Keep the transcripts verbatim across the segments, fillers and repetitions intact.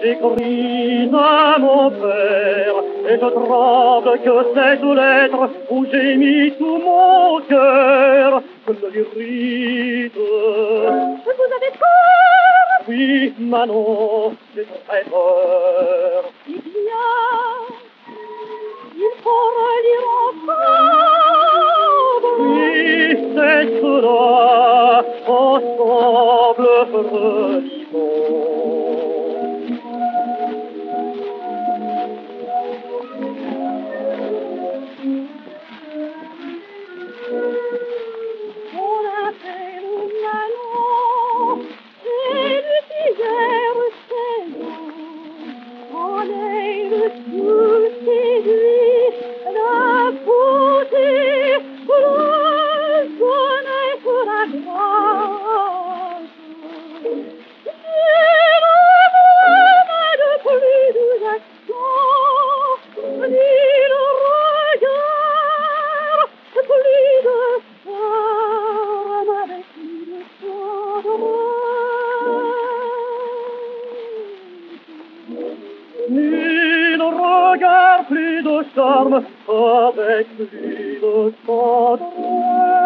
j'écris à mon père, et je tremble que cette lettre où j'ai mis tout mon cœur, que ne l'irrite. Vous avez peur? Oui, Manon, j'ai très peur. Eh bien, il faut relire ensemble. Oui, c'est cela, ensemble relisons. On appelle Manon, et l'hiver saison. En elle tout séduit, la beauté, le bonheur, la grâce. Et l'amour n'a plus d'accent, ni le regard, plus de femme avec une tendresse. Ni le regard plus de charme, avec plus de tendresse.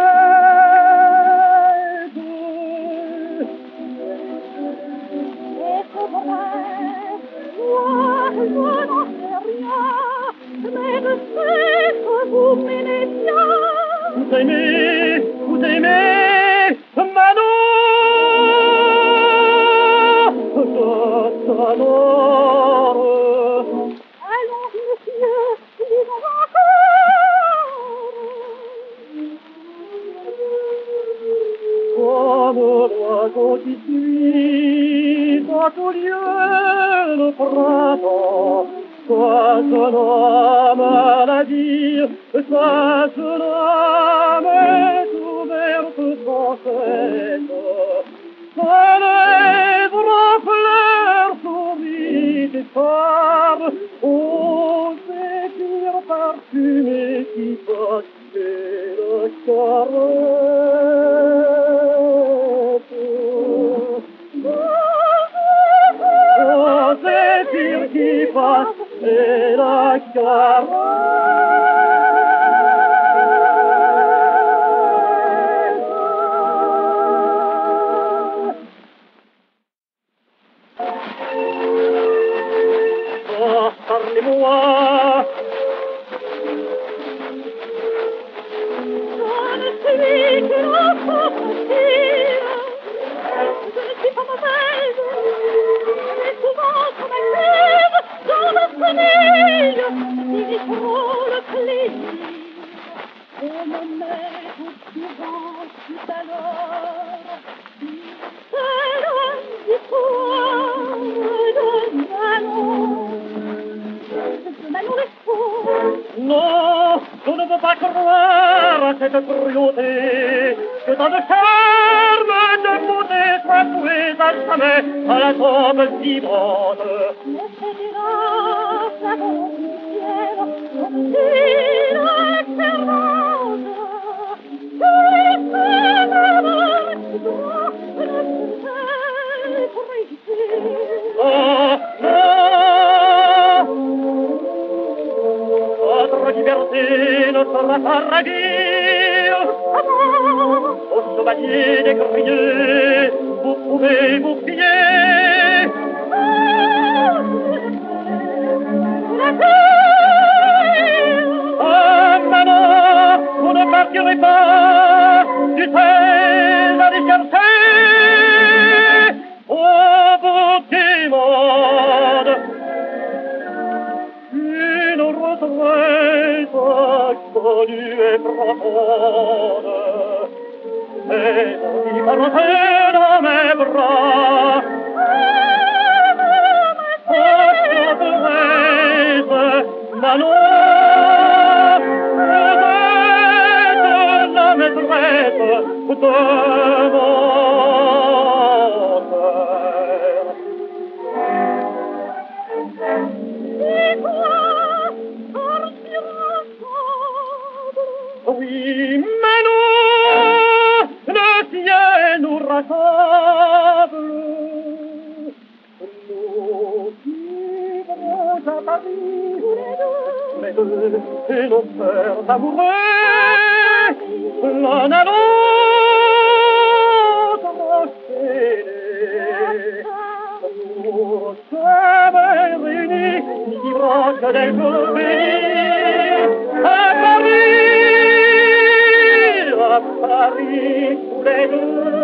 C'est vrai, moi je n'en sais rien, mais je sais que vous m'aimez bien. Vous aimez, vous aimez, Manon, de alors. Allons, monsieur, lisons encore. Comme l'oiseau qui suit à tout lieu le printemps, soit un homme à la vie, soit un homme est ouverte sans cesse. Sa lèvre fleur sourit des femmes, ô zéphyr parfumé qui passe le caresse. Ô zéphyr qui passe et la caresse. Oh, parlez-moi. Je ne suis qu'une pauvre fille, je ne suis pas mauvaise, mais souvent je m'accuse dans le sommeil, si trop le plaisir. On me met au courant tout à l'heure, c'est l'histoire de Manon, de Manon Lescaut. Non, je ne veux pas croire à cette cruauté, que tant de charme, de beauté soit voué à jamais à la tombe vibrante. Mais c'est hélas la volonté du ciel, obstine excellente, que ce malheur qui doit ne peut être évité. Oh, non! Votre liberté ne sera pas ravie. Au chevalier des criers, vous pouvez vous fier. Ah, Manon, vous ne partirez pas, tu sais, allez chercher. Oh, beauté monde, une retraite connue et profonde. Et on y balancer dans mes bras. Oh, Thérèse, Manon, vous êtes la maîtresse de mon cœur. Et toi, partir ensemble. Oui, Manon, le ciel nous rassemble. Nous Mais deux, et nos sœurs amoureux, l'un à l'autre enchaînés, pour jamais réunis, vivant que des jours bénis, à Paris, à Paris, tous les deux.